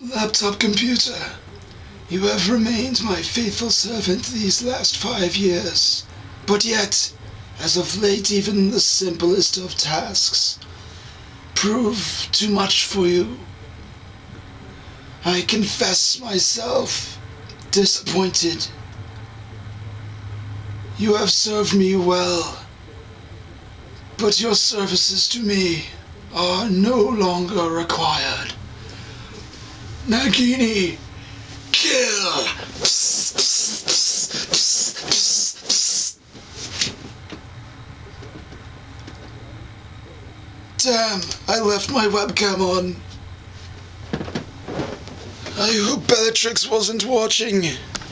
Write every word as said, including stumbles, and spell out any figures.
Laptop computer, you have remained my faithful servant these last five years, but yet, as of late, even the simplest of tasks prove too much for you. I confess myself disappointed. You have served me well, but your services to me are no longer required. Nagini, kill! Psst, psst, psst, psst, psst, psst. Damn, I left my webcam on. I hope Bellatrix wasn't watching.